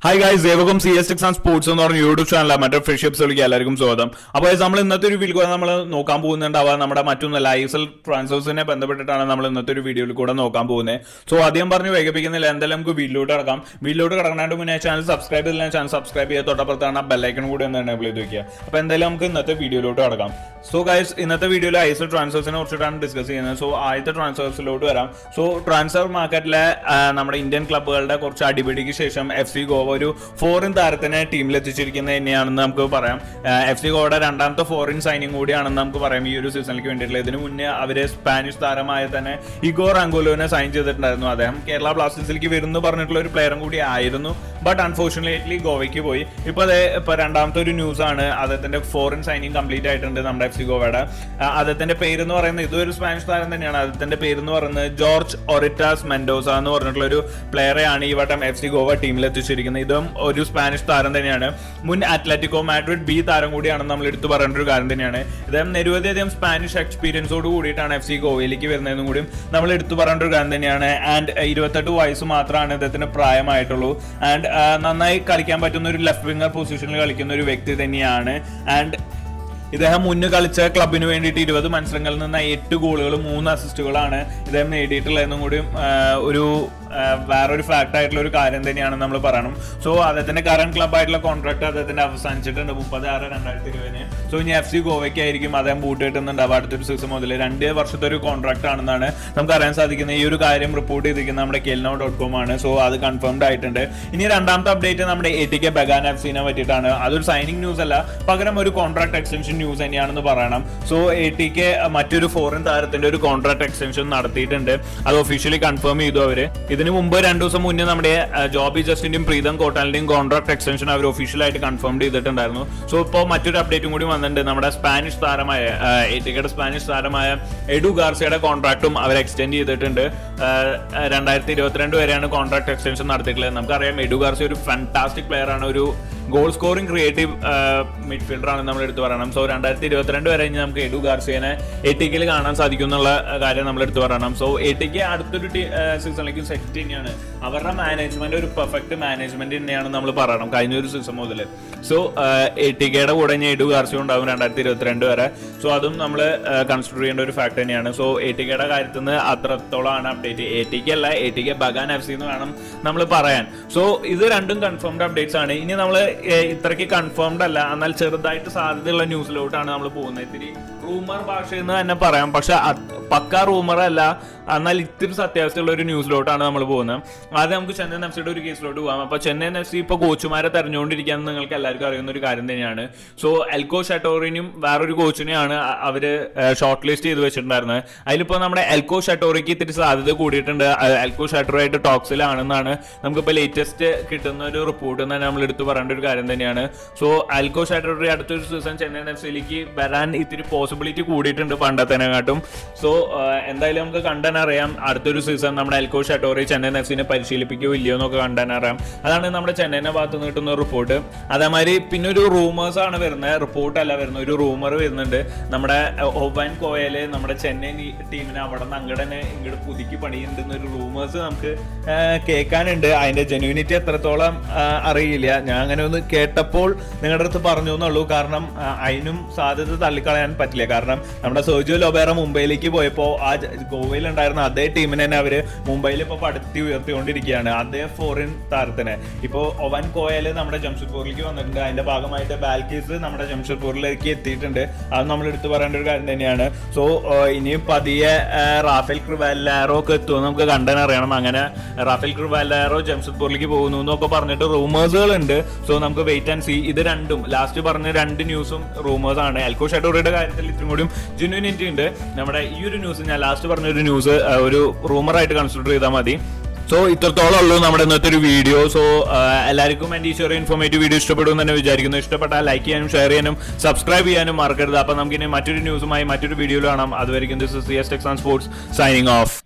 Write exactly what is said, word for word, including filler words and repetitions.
Hi guys, welcome to C S Tech and Sports on our YouTube channel. Matter friendships എല്ലാവർക്കും സ്വാഗതം. അപ്പോൾ നമ്മൾ ഇന്നത്തെ ഒരു വീഡിയോയിൽ നമ്മൾ നോക്കാൻ പോകുന്നുണ്ടാവുക നമ്മുടെ മറ്റൊന്നല്ല I S L ട്രാൻസ്ഫേഴ്സിനെ ബന്ധപ്പെട്ടിട്ടാണ് നമ്മൾ ഇന്നത്തെ ഒരു വീഡിയോയിൽ കൂടെ നോക്കാൻ പോകുന്നത്. സോ ആദ്യം പറഞ്ഞ് വൈകിപ്പിക്കുന്നില്ല, എന്തായാലും നമുക്ക് വീഡിയോയിലോട്ട് കിടക്കാം. വീഡിയോയിലോട്ട് കിടക്കുന്നതിന് മുന്നേ ചാനൽ സബ്സ്ക്രൈബ് ചെയ്തില്ല, ചാനൽ സബ്സ്ക്രൈബ് ചെയ്യുക, തൊട്ടപ്പുറത്താണ് ബെൽ ഐക്കൺ കൂടി ഒന്ന് എനേബിൾ ചെയ്ത് വെക്കുക. അപ്പോൾ എന്തായാലും നമുക്ക് ഇന്നത്തെ വീഡിയോയിലോട്ട് കിടക്കാം. സോ ഗൈസ്, ഇന്നത്തെ വീഡിയോയിൽ I S L ട്രാൻസ്ഫേഴ്സിനെ കുറിച്ചിട്ടാണ് ഡിസ്കസ് ചെയ്യുന്നത്. സോ ആദ്യത്തെ ട്രാൻസ്ഫേഴ്സിലോട്ട് വരാം. സോ ട്രാൻസ്ഫർ മാർക്കറ്റിലെ നമ്മുടെ ഇന്ത്യൻ ക്ലബ്ബുകളുടെ കുറച്ച് അടിപിടിക്ക് ശേഷം എഫ് സി ഗോവ ഒരു ഫോറിൻ താരത്തിനെ ടീമിൽ എത്തിച്ചിരിക്കുന്നത് തന്നെയാണെന്ന് നമുക്ക് പറയാം. എഫ് സി ഗോവയുടെ രണ്ടാമത്തെ ഫോറിൻ സൈനിങ് കൂടിയാണെന്ന് നമുക്ക് പറയാം ഈ ഒരു സീസണിലേക്ക് വേണ്ടിയിട്ടുള്ള. ഇതിനു മുന്നേ അവര് സ്പാനിഷ് താരമായ തന്നെ ഇഗോർ ആംഗോലോനെ സൈൻ ചെയ്തിട്ടുണ്ടായിരുന്നു. അദ്ദേഹം കേരള ബ്ലാസ്റ്റേഴ്സിലേക്ക് വരുന്നു പറഞ്ഞിട്ടുള്ള ഒരു പ്ലെയറും കൂടി ആയിരുന്നു. ബട്ട് അൺഫോർച്ചുനേറ്റ്ലി ഗോവയ്ക്ക് പോയി. ഇപ്പൊ അതേ ഇപ്പൊ രണ്ടാമത്തെ ഒരു ന്യൂസ് ആണ്, അദ്ദേഹത്തിന്റെ ഫോറിൻ സൈനിങ് കംപ്ലീറ്റ് ആയിട്ടുണ്ട് നമ്മുടെ എഫ് സി ഗോവയുടെ. അദ്ദേഹത്തിന്റെ പേരെന്ന് പറയുന്നത് ഇതൊരു സ്പാനിഷ് താരം തന്നെയാണ്. അദ്ദേഹത്തിന്റെ പേരെന്ന് പറയുന്നത് ജോർജ് ഒറിറ്റാസ് മെൻഡോസ എന്ന് പറഞ്ഞിട്ടുള്ള ഒരു പ്ലെയറെയാണ് ഈ വട്ടം എഫ് സി ഗോവ ടീമിൽ എത്തിച്ചിരിക്കുന്നത്. ഇതും ഒരു സ്പാനിഷ് താരം തന്നെയാണ്. മുൻ അത്ലറ്റിക്കോ മാഡ്രിഡ് ബി താരം കൂടിയാണെന്ന് നമ്മൾ എടുത്തു പറയേണ്ട ഒരു കാര്യം തന്നെയാണ്. ഇദ്ദേഹം നിരവധി അധികം സ്പാനിഷ് എക്സ്പീരിയൻസോട് കൂടിയിട്ടാണ് എഫ് സി ഗോവയിലേക്ക് വരുന്നതെന്നും കൂടി നമ്മൾ എടുത്തു പറയേണ്ട ഒരു കാര്യം തന്നെയാണ്. ആൻഡ് ഇരുപത്തെട്ട് വയസ്സ് മാത്രമാണ് ഇദ്ദേഹത്തിന് പ്രായമായിട്ടുള്ളൂ. ആൻഡ് നന്നായി കളിക്കാൻ പറ്റുന്ന ഒരു ലെഫ്റ്റ് വിംഗർ പൊസിഷനിൽ കളിക്കുന്ന ഒരു വ്യക്തി തന്നെയാണ്. ആൻഡ് ഇദ്ദേഹം മുന്നേ കളിച്ച ക്ലബിന് വേണ്ടിയിട്ട് ഇരുപത് മത്സരങ്ങളിൽ നിന്ന് എട്ട് ഗോളുകളും മൂന്ന് അസിസ്റ്റുകളാണ് ഇദ്ദേഹം നേടിയിട്ടുള്ളതെന്നും കൂടി ഒരു വേറൊരു ഫാക്ട് ആയിട്ടുള്ള ഒരു കാര്യം തന്നെയാണ് നമ്മൾ പറയണം. സോ അദ്ദേഹത്തിന്റെ കറന്റ് ക്ലബായിട്ടുള്ള കോൺട്രാക്ട് അദ്ദേഹത്തിന്റെ അവസാനിച്ചിട്ടുണ്ട് മുപ്പത് ആറ് രണ്ടായിരത്തി ഇരുപതിന്. സോ ഇനി എഫ് സി ഗോവയ്ക്ക് ആയിരിക്കും അദ്ദേഹം ബൂട്ട് കിട്ടുന്നുണ്ടാവും അടുത്തൊരു സീസൺ മുതൽ. രണ്ട് വർഷത്തെ ഒരു കോൺട്രാക്ട് ആണെന്നാണ് നമുക്ക് അറിയാൻ സാധിക്കുന്നത്. ഈ ഒരു കാര്യം റിപ്പോർട്ട് ചെയ്തിരിക്കുന്നത് നമ്മുടെ കെൽനോ ഡോട്ട് കോം ആണ്. സോ അത് കൺഫേംഡ് ആയിട്ടുണ്ട്. ഇനി രണ്ടാമത്തെ അപ്ഡേറ്റ് നമ്മുടെ A T K Bagan F സിനെ പറ്റിയിട്ടാണ്. അതൊരു സൈനിങ് ന്യൂസ് അല്ല, പകരം ഒരു കോൺട്രാക്ട് എക്സ്റ്റൻഷൻ ന്യൂസ് തന്നെയാണെന്ന് പറയണം. സോ എ ടി കെ മറ്റൊരു ഫോറിൻ താരത്തിന്റെ ഒരു കോൺട്രാക്ട് എക്സ്റ്റൻഷൻ നടത്തിയിട്ടുണ്ട്. അത് ഒഫീഷ്യലി കൺഫേം ചെയ്തു അവര്. ഇതിനു മുമ്പ് രണ്ടു ദിവസം മുന്നേ നമ്മുടെ ജോബി ജസ്റ്റിന്റെയും പ്രീതം കോട്ടാലിന്റെയും കോൺട്രാക്ട് എക്സ്റ്റൻഷൻ അവർ ഒഫീഷ്യലായിട്ട് കൺഫേം ചെയ്തിട്ടുണ്ടായിരുന്നു. സോ ഇപ്പോൾ മറ്റൊരു അപ്ഡേറ്റും കൂടി വന്നിട്ടുണ്ട്. നമ്മുടെ സ്പാനിഷ് താരമായ എ ടി കെയുടെ സ്പാനിഷ് താരമായ എഡു ഗാർസിയയുടെ കോൺട്രാക്റ്റും അവർ എക്സ്റ്റെൻഡ് ചെയ്തിട്ടുണ്ട്. രണ്ടായിരത്തി ഇരുപത്തിരണ്ട് വരെയാണ് കോൺട്രാക്ട് എക്സ്റ്റൻഷൻ നടത്തിയിട്ടുള്ളത്. നമുക്കറിയാം എഡു ഗാർസിയ ഒരു ഫാന്റാസ്റ്റിക് പ്ലെയർ ആണ്, ഒരു ഗോൾ സ്കോറിംഗ് ക്രിയേറ്റീവ് മിഡ്ഫീൽഡർ ആണ് നമ്മൾ എടുത്ത് പറയണം. സോ രണ്ടായിരത്തി ഇരുപത്തിരണ്ട് വരെ നമുക്ക് എഡു ഗാർസിയനെ എ ടി കെയിൽ കാണാൻ സാധിക്കും എന്നുള്ള കാര്യം നമ്മൾ എടുത്ത് പറയണം. സോ എ ടി കെ അടുത്തൊരു സീസണിലേക്ക് സെറ്റ് തന്നെയാണ്. അവരുടെ മാനേജ്മെന്റ് ഒരു പെർഫെക്റ്റ് മാനേജ്മെന്റ് തന്നെയാണ് നമ്മൾ പറയണം കഴിഞ്ഞ ഒരു സീസൺ മുതൽ. സോ എ ടി കെയുടെ കൂടെ ഇനി എഡു ഗാർസിയ ഉണ്ടാകും രണ്ടായിരത്തി ഇരുപത്തിരണ്ട് വരെ. സോ അതും നമ്മൾ കൺസിഡർ ചെയ്യേണ്ട ഒരു ഫാക്ട് തന്നെയാണ്. സോ എ ടി കെയുടെ കാര്യത്തിൽ നിന്ന് അത്രത്തോളമാണ് അപ്ഡേറ്റ്. എ ടി കെ അല്ല, A T K Bagan F C എന്ന് വേണം നമ്മൾ പറയാൻ. സോ ഇത് രണ്ടും കൺഫേംഡ് അപ്ഡേറ്റ്സ് ആണ്. ഇനി നമ്മൾ ഇത്രയ്ക്ക് കൺഫേംഡ് അല്ല, എന്നാൽ ചെറുതായിട്ട് സാധ്യതയുള്ള ന്യൂസിലോട്ടാണ് നമ്മൾ പോകുന്നത്. ഇത്തിരി റൂമർ ഭാഷയെന്ന് തന്നെ പറയാം, പക്ഷെ പക്ക റൂമർ അല്ല, എന്നാൽ ഇത്തിരി സത്യാവസ്ഥയുള്ള ഒരു ന്യൂസിലോട്ടാണ് നമ്മൾ പോകുന്നത്. ആദ്യം നമുക്ക് ചെന്നൈയിൻ എഫ് സിയുടെ ഒരു കേസിലോട്ട് പോകാം. അപ്പൊ ചെന്നൈയിൻ എഫ് സി ഇപ്പൊ കോച്ചുമാരെ തെരഞ്ഞുകൊണ്ടിരിക്കുകയെന്ന് നിങ്ങൾക്ക് എല്ലാവർക്കും അറിയുന്ന ഒരു കാര്യം തന്നെയാണ്. സോ എൽകോ ഷട്ടോറിനും വേറൊരു കോച്ചിനെയാണ് അവര് ഷോർട്ട് ലിസ്റ്റ് ചെയ്ത് വെച്ചിട്ടുണ്ടായിരുന്നത്. അതിലിപ്പോ നമ്മുടെ എൽകോ ഷട്ടോറിക്ക് ഇത്തിരി സാധ്യത കൂടിയിട്ടുണ്ട്. എൽകോ ഷട്ടോറായിട്ട് ടോക്സിലാണെന്നാണ് നമുക്കിപ്പോൾ ലേറ്റസ്റ്റ് കിട്ടുന്ന ഒരു റിപ്പോർട്ട് തന്നെ നമ്മൾ എടുത്തു പറയേണ്ട ഒരു കാര്യം തന്നെയാണ്. സോ എൽകോ ഷട്ടോറി അടുത്തൊരു സീസൺ ചെന്നൈയിൻ എഫ് സിയിലേക്ക് വരാൻ ഇത്തിരി പോസിബിലിറ്റി കൂടിയിട്ടുണ്ട് പണ്ടത്തേനെക്കാട്ടും. സോ എന്തായാലും നമുക്ക് കണ്ടാൻ അറിയാം അടുത്തൊരു സീസൺ നമ്മുടെ എൽകോ ഷട്ടോറി ചെന്നൈയിൻ എഫ് സിനെ പരിശീലിപ്പിക്കുകയോ ഇല്ലയോ എന്നൊക്കെ കണ്ടാൻ അറിയാം. അതാണ് നമ്മുടെ ചെന്നൈയിനെ ഭാഗത്ത് നിന്ന് കിട്ടുന്ന റിപ്പോർട്ട്. അതേമാതിരി പിന്നെ ഒരു റൂമേഴ്സ് ആണ് വരുന്നത്, റിപ്പോർട്ട് അല്ല വരുന്നത്, ഒരു റൂമർ വരുന്നുണ്ട്. നമ്മുടെ ഒവൻ കോയല് നമ്മുടെ ചെന്നൈ ടീമിനെ അവിടെ നിന്ന് അങ്ങോട്ട് ഇങ്ങോട്ട് പുതുക്കി പണിയുണ്ടെന്ന ഒരു റൂമേഴ്സ് നമുക്ക് കേൾക്കാനുണ്ട്. അതിന്റെ ജെന്യൂനിറ്റി എത്രത്തോളം അറിയില്ല. ഞാൻ അങ്ങനെ ഒന്ന് കേട്ടപ്പോൾ നിങ്ങളുടെ അടുത്ത് പറഞ്ഞു എന്നുള്ളൂ. കാരണം അതിനും സാധ്യത തള്ളിക്കളയാൻ പറ്റില്ല. കാരണം നമ്മുടെ സെർജിയോ ലൊബേറ മുംബൈയിലേക്ക് പോയപ്പോൾ ആ ഗോവയിൽ ഉണ്ടായിരുന്ന അതേ ടീമിനെ തന്നെ അവര് മുംബൈയിൽ ഇപ്പൊ പടുത്തി ഉയർത്തിക്കൊണ്ടിരിക്കുകയാണ്, അതേ ഫോറിൻ താരത്തിനെ. ഇപ്പോ ഒവൻ കോയല് നമ്മുടെ ജംഷഡ്പൂരിലേക്ക് വന്നിട്ടുണ്ട്. അതിന്റെ ഭാഗമായിട്ട് ബാൽക്കീസ് നമ്മുടെ ജംഷഡ്പൂരിലേക്ക് എത്തിയിട്ടുണ്ട്. അത് നമ്മൾ എടുത്തു പറയേണ്ട ഒരു കാര്യം തന്നെയാണ്. സോ ഇനിയും പതിയെ റാഫേൽ ക്രിവാലാറോ ഒക്കെ എത്തുമെന്ന് നമുക്ക് കണ്ടാൻ അറിയണം. അങ്ങനെ റാഫേൽ ക്രിവാലാറോ ജംഷഡ്പൂരിലേക്ക് പോകുന്നു എന്നൊക്കെ പറഞ്ഞിട്ട് റൂമേഴ്സുകൾ ഉണ്ട്. സോ നമുക്ക് വെയിറ്റ് ആൻഡ് സീ. ഇത് രണ്ടും ലാസ്റ്റ് പറഞ്ഞ രണ്ട് ന്യൂസും റൂമേഴ്സ് ആണ്. എൽകോ ഷട്ടോറിയുടെ കാര്യത്തിൽ ഇത്രയും കൂടിയും ജെന്യൂനിറ്റി ഉണ്ട്. നമ്മുടെ ഈ ഒരു ന്യൂസ് ഞാൻ ലാസ്റ്റ് പറഞ്ഞൊരു ന്യൂസ് ഒരു റൂമറായിട്ട് കൺസിഡർ ചെയ്താൽ മതി. സോ ഇത്രത്തോളം ഉള്ളൂ നമ്മുടെ ഇന്നത്തെ ഒരു വീഡിയോ. സോ എല്ലാവർക്കും എൻ്റെ ഈ ചെറിയ ഇൻഫോർമേറ്റീവ് വീഡിയോ ഇഷ്ടപ്പെടും തന്നെ വിചാരിക്കുന്നു. ഇഷ്ടപ്പെട്ടാൽ ലൈക്ക് ചെയ്യാനും ഷെയർ ചെയ്യാനും സബ്സ്ക്രൈബ് ചെയ്യാനും മറക്കരുത്. അപ്പം നമുക്കിനി മറ്റൊരു ന്യൂസുമായി മറ്റൊരു വീഡിയോയിൽ കാണാം. അതുവരെയും this is C S tech and sports signing of.